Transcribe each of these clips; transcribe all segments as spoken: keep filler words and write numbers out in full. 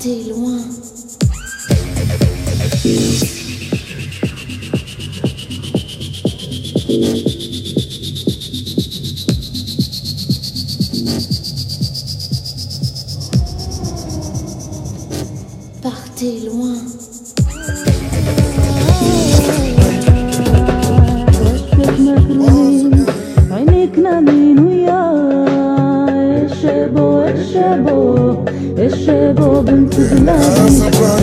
Partez loin. Partez loin. عينيك نامين وياه الشابو الشابو الشابو بنت بلادي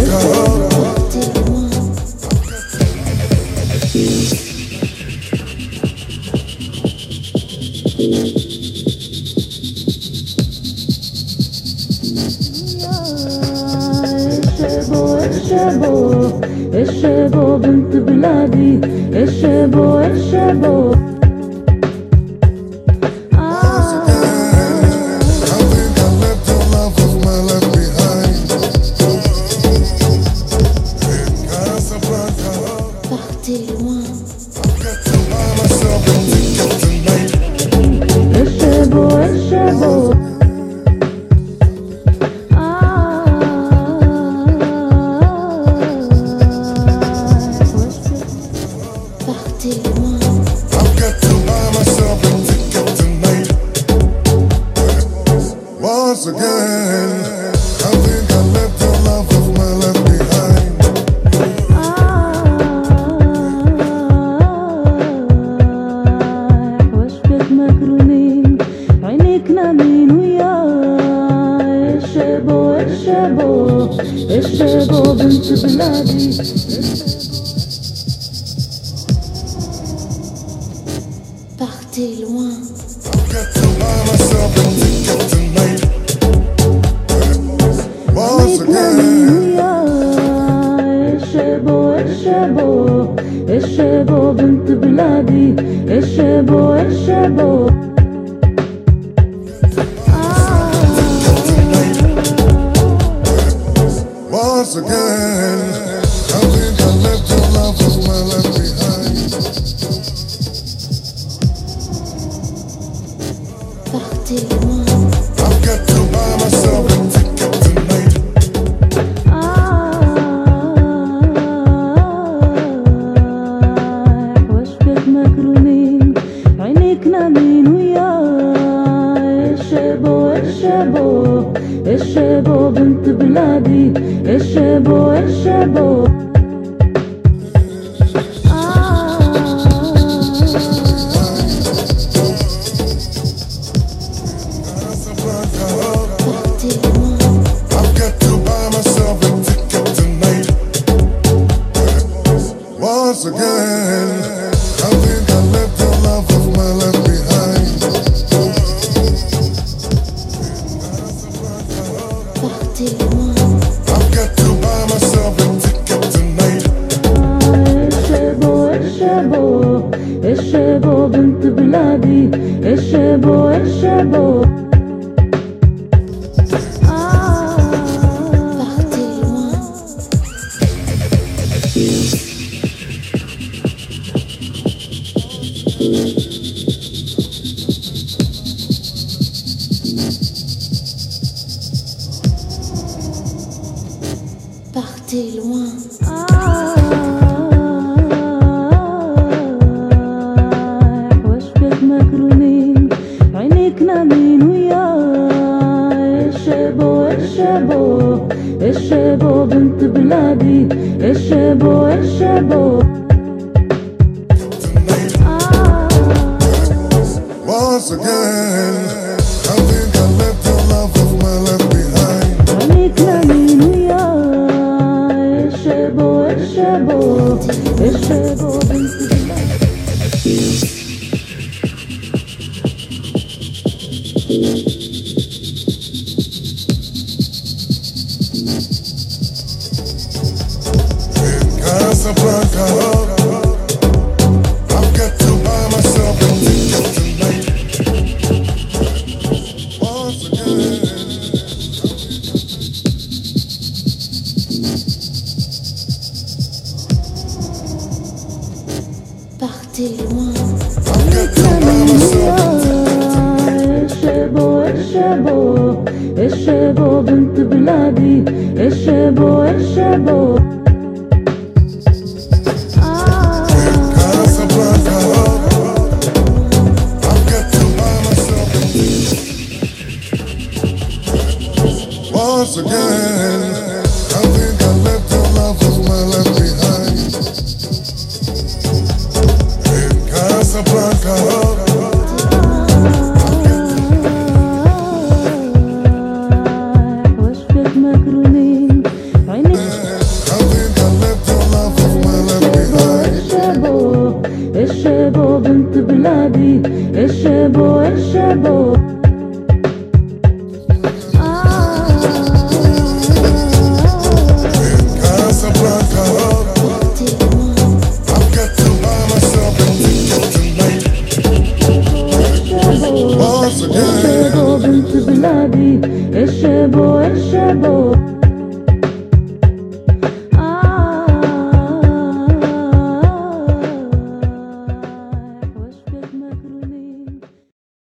الشابو الشابو الشابو بنت بلادي الشابو الشابو Partez loin. الشابو الشابو Partez loin. I've got to buy myself a ticket tonight. Once again, I think I left the love of my life behind. وشبك مكرونين عينيك نامين وياه الشابو الشابو الشابو بنت بلادي Partez loin. I've got to buy myself a ticket tonight. Once again, الشابو الشابو الشابو بنت بلادي الشابو الشابو once again, I think I left the love of my life behind. Partez loin. I've got to buy myself a ticket tonight. وشبك مكرونين عينيك نامين وياه الشابو الشابو الشابو بنت بلادي الشابو الشابو Partez loin. I've got to buy myself a ticket tonight. Once again, I think I left the love of my life behind. Partez loin. I've got to buy myself a ticket tonight. الشابو الشابو الشابو بنت بلادي الشابو الشابو Partez loin. Partez loin. وشبك مكرونين عينيك نامين وياه الشابو الشابو الشابو بنت بلادي الشابو الشابو Once again, I think I left the love of my life behind. عينيك نامين وياه الشابو الشابو الشابو بنت بلادي Casablanca, I've got to buy myself a ticket tonight. Once again, Partez loin. I've got to buy myself a ticket tonight. الشابو الشابو الشابو الشابو بنت بلادي الشابو الشابو Casablanca, I've got to buy myself once again. I think I left the love of my life behind in Casablanca. واش فيك مكرونين عينيك I think I left the love of my life behind. الشابو الشابو بنت بلادي الشابو الشابو In Casablanca, I've got to buy myself a ticket tonight. Once again. الشابو بنت بلادي الشابو الشابو